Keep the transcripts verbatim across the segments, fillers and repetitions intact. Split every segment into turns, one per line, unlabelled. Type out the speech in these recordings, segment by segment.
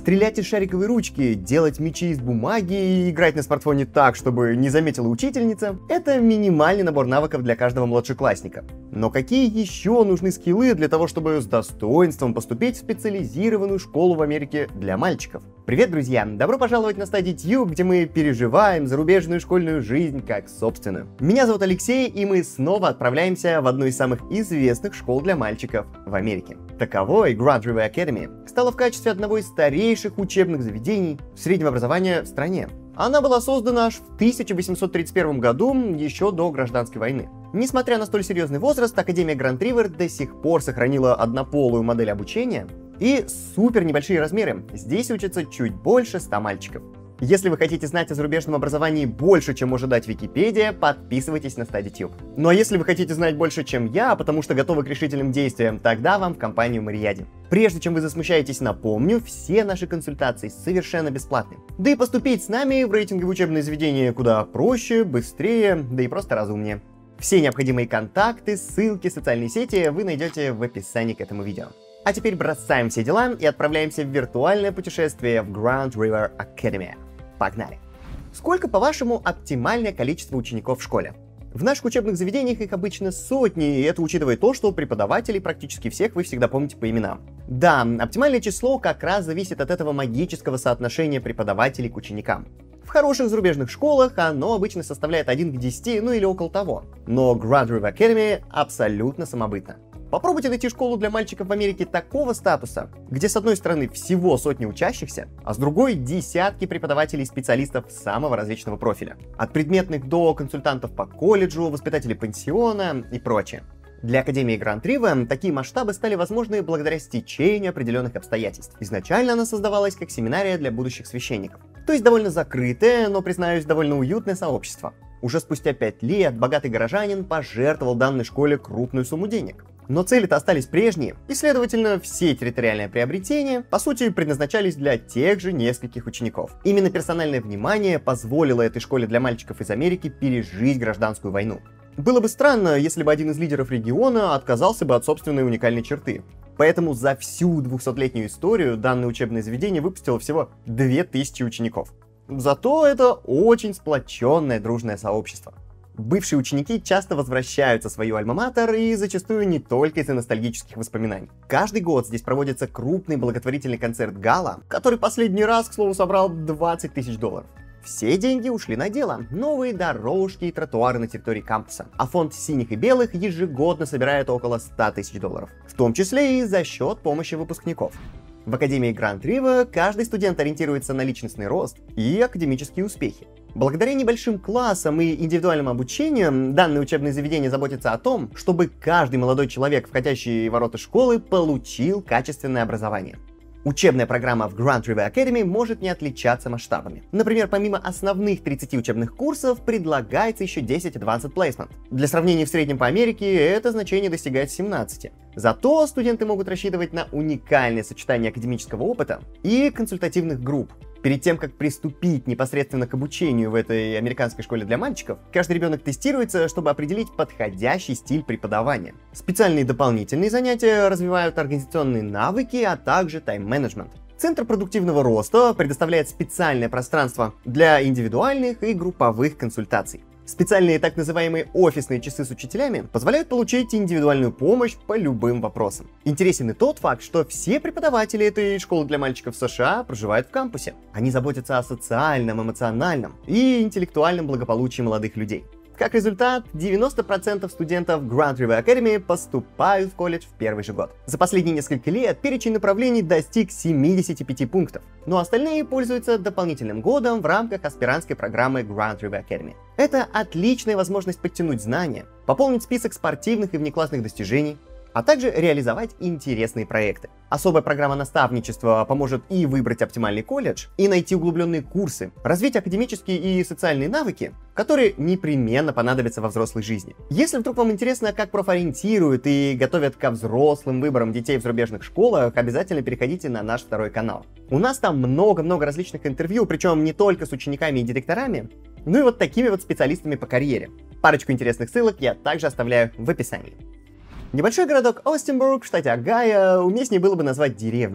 Стрелять из шариковой ручки, делать мячи из бумаги и играть на смартфоне так, чтобы не заметила учительница — это минимальный набор навыков для каждого младшеклассника. Но какие еще нужны скиллы для того, чтобы с достоинством поступить в специализированную школу в Америке для мальчиков? Привет, друзья! Добро пожаловать на StudyTube, где мы переживаем зарубежную школьную жизнь как собственную. Меня зовут Алексей, и мы снова отправляемся в одну из самых известных школ для мальчиков в Америке. Таковой Grand River Academy стала в качестве одного из старейших учебных заведений среднего образования в стране. Она была создана аж в тысяча восемьсот тридцать первом году, еще до гражданской войны. Несмотря на столь серьезный возраст, Академия Grand River до сих пор сохранила однополую модель обучения и супер небольшие размеры. Здесь учатся чуть больше ста мальчиков. Если вы хотите знать о зарубежном образовании больше, чем может дать Википедия, подписывайтесь на StudyTube. Ну а если вы хотите знать больше, чем я, потому что готовы к решительным действиям, тогда вам в компанию Марияди. Прежде чем вы засмущаетесь, напомню, все наши консультации совершенно бесплатны. Да и поступить с нами в рейтинговое учебное заведение куда проще, быстрее, да и просто разумнее. Все необходимые контакты, ссылки, социальные сети вы найдете в описании к этому видео. А теперь бросаем все дела и отправляемся в виртуальное путешествие в Grand River Academy. Погнали! Сколько, по-вашему, оптимальное количество учеников в школе? В наших учебных заведениях их обычно сотни, и это учитывая то, что преподавателей практически всех вы всегда помните по именам. Да, оптимальное число как раз зависит от этого магического соотношения преподавателей к ученикам. В хороших зарубежных школах оно обычно составляет один к десяти, ну или около того. Но Grand River Academy абсолютно самобытно. Попробуйте найти школу для мальчиков в Америке такого статуса, где с одной стороны всего сотни учащихся, а с другой десятки преподавателей и специалистов самого различного профиля. От предметных до консультантов по колледжу, воспитателей пансиона и прочее. Для Академии Grand River такие масштабы стали возможны благодаря стечению определенных обстоятельств. Изначально она создавалась как семинария для будущих священников. То есть довольно закрытое, но, признаюсь, довольно уютное сообщество. Уже спустя пять лет богатый горожанин пожертвовал данной школе крупную сумму денег. Но цели-то остались прежние, и, следовательно, все территориальные приобретения, по сути, предназначались для тех же нескольких учеников. Именно персональное внимание позволило этой школе для мальчиков из Америки пережить гражданскую войну. Было бы странно, если бы один из лидеров региона отказался бы от собственной уникальной черты. Поэтому за всю двухсотлетнюю историю данное учебное заведение выпустило всего две тысячи учеников. Зато это очень сплоченное дружное сообщество. Бывшие ученики часто возвращаются в свою альма-матер и зачастую не только из-за ностальгических воспоминаний. Каждый год здесь проводится крупный благотворительный концерт гала, который последний раз, к слову, собрал двадцать тысяч долларов. Все деньги ушли на дело, новые дорожки и тротуары на территории кампуса, а фонд синих и белых ежегодно собирает около ста тысяч долларов, в том числе и за счет помощи выпускников. В Академии Grand River каждый студент ориентируется на личностный рост и академические успехи. Благодаря небольшим классам и индивидуальному обучению, данное учебное заведение заботится о том, чтобы каждый молодой человек, входящий в ворота школы, получил качественное образование. Учебная программа в Grand River Academy может не отличаться масштабами. Например, помимо основных тридцати учебных курсов, предлагается еще десять Advanced Placement. Для сравнения, в среднем по Америке это значение достигает семнадцати. Зато студенты могут рассчитывать на уникальное сочетание академического опыта и консультативных групп. Перед тем, как приступить непосредственно к обучению в этой американской школе для мальчиков, каждый ребенок тестируется, чтобы определить подходящий стиль преподавания. Специальные дополнительные занятия развивают организационные навыки, а также тайм-менеджмент. Центр продуктивного роста предоставляет специальное пространство для индивидуальных и групповых консультаций. Специальные так называемые офисные часы с учителями позволяют получить индивидуальную помощь по любым вопросам. Интересен и тот факт, что все преподаватели этой школы для мальчиков в США проживают в кампусе. Они заботятся о социальном, эмоциональном и интеллектуальном благополучии молодых людей. Как результат, девяносто процентов студентов Grand River Academy поступают в колледж в первый же год. За последние несколько лет перечень направлений достиг семидесяти пяти пунктов, но остальные пользуются дополнительным годом в рамках аспирантской программы Grand River Academy. Это отличная возможность подтянуть знания, пополнить список спортивных и внеклассных достижений, а также реализовать интересные проекты. Особая программа наставничества поможет и выбрать оптимальный колледж, и найти углубленные курсы, развить академические и социальные навыки, которые непременно понадобятся во взрослой жизни. Если вдруг вам интересно, как профориентируют и готовят ко взрослым выборам детей в зарубежных школах, обязательно переходите на наш второй канал. У нас там много-много различных интервью, причем не только с учениками и директорами, ну и вот такими вот специалистами по карьере. Парочку интересных ссылок я также оставляю в описании. Небольшой городок Остинбург в штате Огайо уместнее было бы назвать деревней.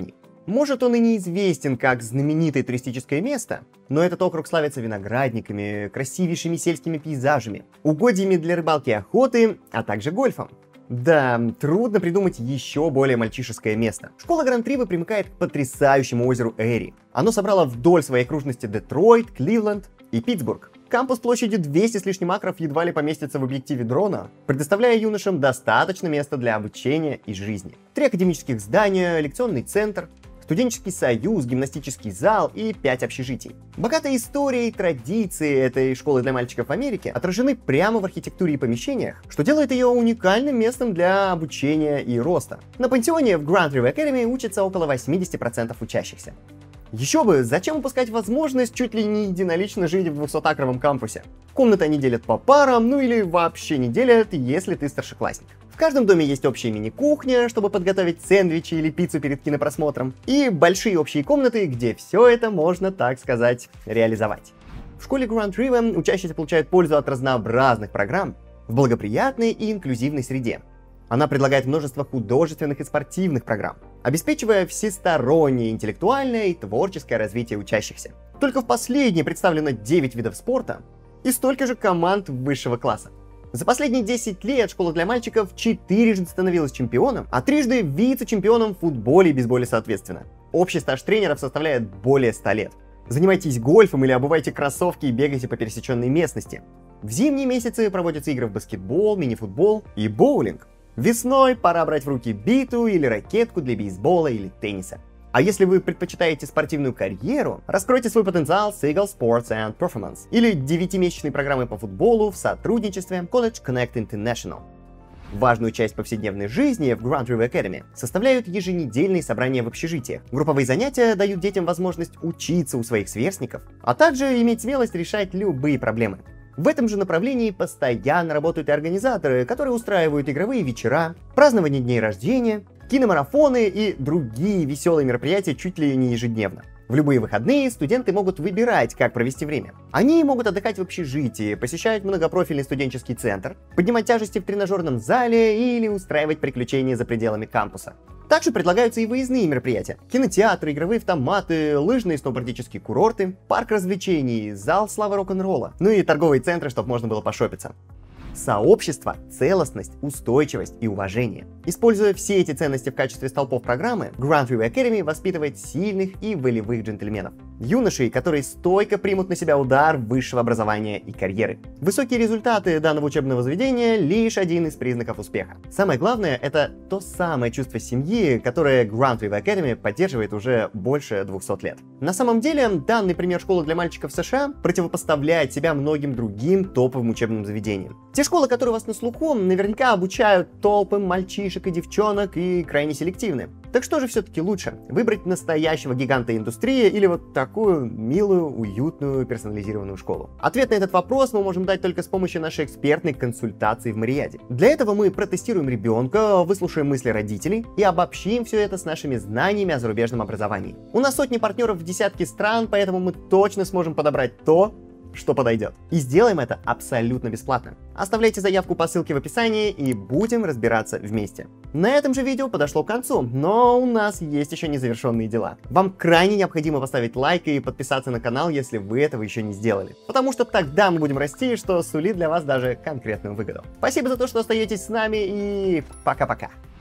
Может, он и не известен как знаменитое туристическое место, но этот округ славится виноградниками, красивейшими сельскими пейзажами, угодьями для рыбалки и охоты, а также гольфом. Да, трудно придумать еще более мальчишеское место. Школа Гранд-Ривы примыкает к потрясающему озеру Эри. Оно собрало вдоль своей окружности Детройт, Кливленд и Питтсбург. Кампус площадью двести с лишним акров едва ли поместится в объективе дрона, предоставляя юношам достаточно места для обучения и жизни. Три академических здания, лекционный центр, студенческий союз, гимнастический зал и пять общежитий. Богатая история и традиции этой школы для мальчиков в Америке отражены прямо в архитектуре и помещениях, что делает ее уникальным местом для обучения и роста. На пансионе в Grand River Academy учатся около восемьдесят процентов учащихся. Еще бы, зачем упускать возможность чуть ли не единолично жить в двухсотакровом кампусе? Комнаты они делят по парам, ну или вообще не делят, если ты старшеклассник. В каждом доме есть общая мини-кухня, чтобы подготовить сэндвичи или пиццу перед кинопросмотром, и большие общие комнаты, где все это можно, так сказать, реализовать. В школе Grand River учащиеся получают пользу от разнообразных программ в благоприятной и инклюзивной среде. Она предлагает множество художественных и спортивных программ, обеспечивая всестороннее интеллектуальное и творческое развитие учащихся. Только в последней представлено девять видов спорта и столько же команд высшего класса. За последние десять лет школа для мальчиков четырежды становилась чемпионом, а трижды вице-чемпионом в футболе и бейсболе соответственно. Общий стаж тренеров составляет более ста лет. Занимайтесь гольфом или обувайте кроссовки и бегайте по пересеченной местности. В зимние месяцы проводятся игры в баскетбол, мини-футбол и боулинг. Весной пора брать в руки биту или ракетку для бейсбола или тенниса. А если вы предпочитаете спортивную карьеру, раскройте свой потенциал с Eagle Sports and Performance или девятимесячной программы по футболу в сотрудничестве College Connect International. Важную часть повседневной жизни в Grand River Academy составляют еженедельные собрания в общежитиях. Групповые занятия дают детям возможность учиться у своих сверстников, а также иметь смелость решать любые проблемы. В этом же направлении постоянно работают и организаторы, которые устраивают игровые вечера, празднование дней рождения, киномарафоны и другие веселые мероприятия чуть ли не ежедневно. В любые выходные студенты могут выбирать, как провести время. Они могут отдыхать в общежитии, посещать многопрофильный студенческий центр, поднимать тяжести в тренажерном зале или устраивать приключения за пределами кампуса. Также предлагаются и выездные мероприятия. Кинотеатры, игровые автоматы, лыжные и сноубордические курорты, парк развлечений, зал славы рок-н-ролла, ну и торговые центры, чтобы можно было пошопиться. Сообщество, целостность, устойчивость и уважение. Используя все эти ценности в качестве столпов программы, Grand River Academy воспитывает сильных и волевых джентльменов. Юношей, которые стойко примут на себя удар высшего образования и карьеры. Высокие результаты данного учебного заведения лишь один из признаков успеха. Самое главное — это то самое чувство семьи, которое Grand River Academy поддерживает уже больше двухсот лет. На самом деле, данный пример школы для мальчиков в США противопоставляет себя многим другим топовым учебным заведениям. Те школы, которые у вас на слуху, наверняка обучают толпы мальчишек и девчонок и крайне селективны. Так что же все-таки лучше? Выбрать настоящего гиганта индустрии или вот такую милую, уютную, персонализированную школу? Ответ на этот вопрос мы можем дать только с помощью нашей экспертной консультации в Мариаде. Для этого мы протестируем ребенка, выслушаем мысли родителей и обобщим все это с нашими знаниями о зарубежном образовании. У нас сотни партнеров в десятке стран, поэтому мы точно сможем подобрать то, что подойдет. И сделаем это абсолютно бесплатно. Оставляйте заявку по ссылке в описании и будем разбираться вместе. На этом же видео подошло к концу, но у нас есть еще незавершенные дела. Вам крайне необходимо поставить лайк и подписаться на канал, если вы этого еще не сделали. Потому что тогда мы будем расти, что сулит для вас даже конкретную выгоду. Спасибо за то, что остаетесь с нами, и пока-пока.